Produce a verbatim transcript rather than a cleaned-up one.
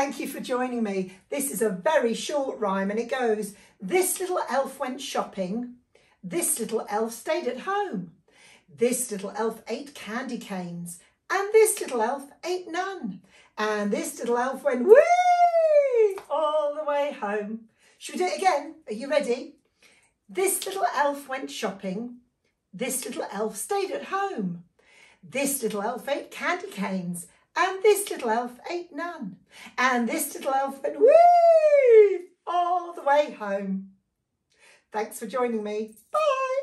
thank you for joining me. This is a very short rhyme and it goes, this little elf went shopping, this little elf stayed at home. This little elf ate candy canes and this little elf ate none. And this little elf went whee all the way home. Should we do it again? Are you ready? This little elf went shopping, this little elf stayed at home. This little elf ate candy canes and this little elf ate none. And this little elf went whee all the way home. Thanks for joining me. Bye.